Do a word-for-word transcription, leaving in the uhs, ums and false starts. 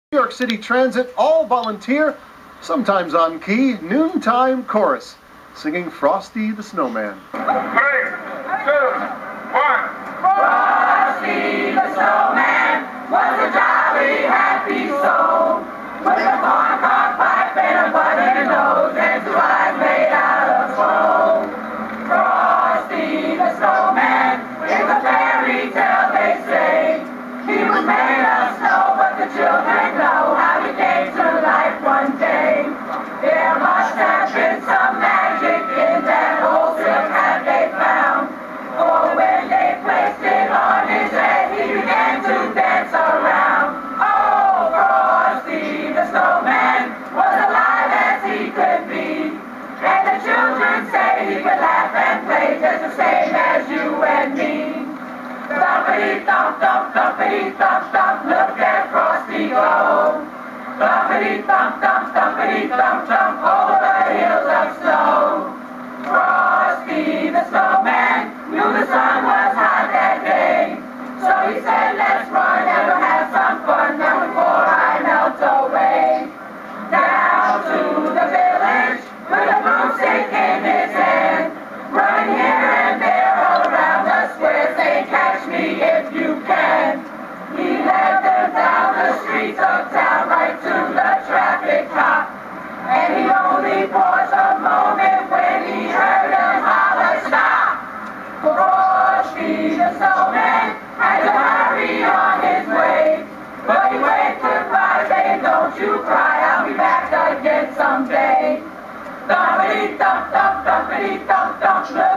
New York City Transit, all volunteer, sometimes on key, noontime chorus, singing Frosty the Snowman. Three, two, one. Frosty the Snowman was a jolly, happy soul, with a corncob pipe and a button nose and two eyes made out of coal. Frosty the Snowman is a fairy tale, they say. He was made of snow, but the children know how he came to life one day. There must have been some magic in that old silk hat they found, for when they placed it on his head, he began to dance around. Oh, Frosty the Snowman was alive as he could be, and the children say he could laugh and play just the same as you and me. Thumpity-thump-thump, thumpity-thump-thump, look at Frosty go. Thumpity-thump-thump, thumpity-thump-thump, over the hills of snow. Frosty the Snowman knew the sun was hot that day, so he said, let's run and we'll have some fun now before I melt away. Down to the village with a broomstick in his hand, running here and there all around the square, saying, catch me if you can. He led them down the streets of town right to the traffic cop, and he only paused a moment when he heard them holler, stop! Frosty the Snowman had to hurry on his way, but he waved goodbye saying, don't you cry, I'll be back again someday. Thumpity-thump-thump, thumpity-thump-thump,